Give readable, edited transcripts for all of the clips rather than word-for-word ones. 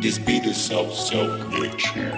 This beat is self-mixed.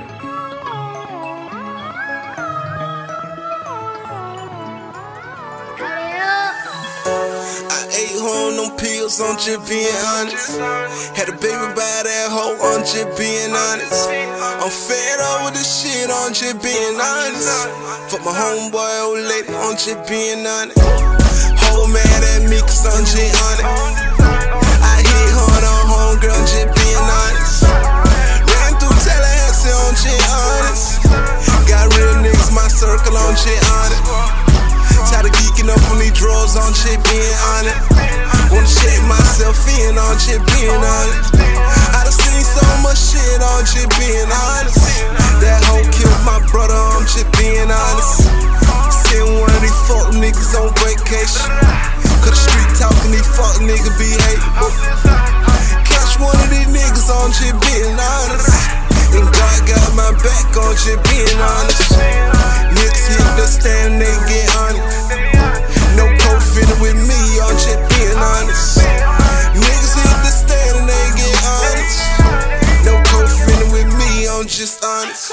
On them pills, I'm just being honest. Had a baby by that hoe, I'm just being honest. I'm fed up with this shit, I'm just being honest. Fuck my homeboy, old lady, I'm just being honest. Whole mad at me, cause I'm just honest. I hit hard on homegirl, I'm just being honest. Ran through Tallahassee, I'm just honest. Got real niggas, my circle, I'm just honest. Tired of geeking up on these drugs, I'm just being honest. Wanna shake myself in, I'm just being honest. I done seen so much shit, I'm just being honest. That hoe killed my brother, I'm just being honest. Seen one of these fuck niggas on vacation. Cause the street talking, these fuck niggas be hating. Catch one of these niggas, I'm just being honest. And God got my back, I'm just being honest. Niggas hit the stand, they get honest. No co-fitting with me, I'm just being honest. Niggas hit the stand and they get honest. No co-fitting with me, I'm just honest.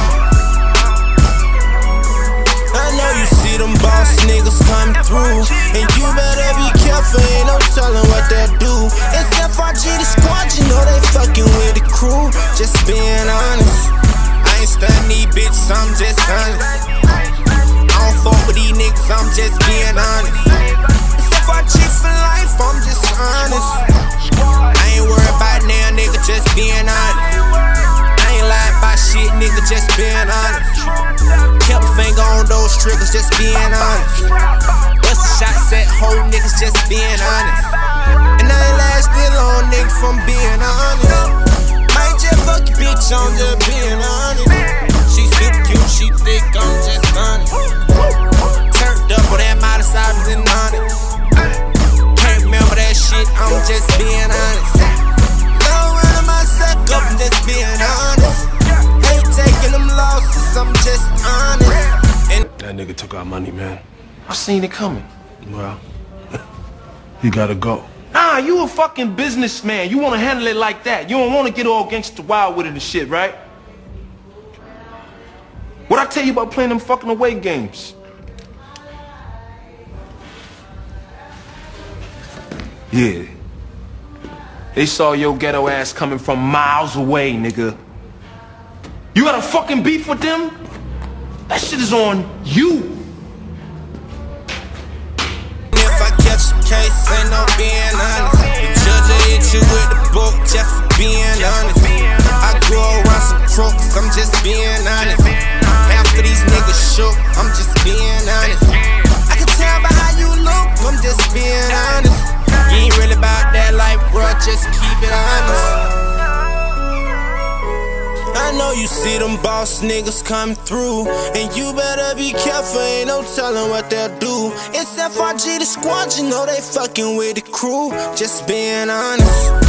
I know you see them boss niggas come through, and you better be careful, ain't no telling what they'll do. It's FRG the squad, you know they fucking with the crew. Just being honest, I ain't stunning these bitches, I'm just honest. I don't fuck with these niggas, I'm just being honest. It's FRG for life, I'm just honest. I ain't worried about now, nigga, just being honest. I ain't lying about shit, nigga, just being honest. Kept a finger on those triggers, just being honest. Bustin' shots at whole niggas, just being honest. And I ain't lasted long, nigga, from being honest. Might just fuck your bitch, I'm just being honest. She super cute, she thick, I'm just honest. Turned up on that modest, I was in honest. Can't remember that shit, I'm just being honest. Don't run my sack up, I'm just being honest. Ain't taking them losses, I'm just honest. And that nigga took our money, man. I seen it coming. Well, you gotta go. Nah, you a fucking businessman. You wanna handle it like that. You don't wanna get all gangsta wild with it and shit, right? What'd I tell you about playing them fucking away games? Yeah. They saw your ghetto ass coming from miles away, nigga. You got a fucking beef with them? That shit is on you. If I catch a case, ain't no being honest. The judge will hit you with the book just for being honest. I grew around some crooks, I'm just being honest. Half of these niggas shook, I'm just being honest. I can tell by how you look, I'm just being honest. You ain't really about that life, bro, just keep it honest. I know you see them boss niggas come through, and you better be careful, ain't no telling what they'll do. It's FRG the squad, you know they fucking with the crew, just being honest.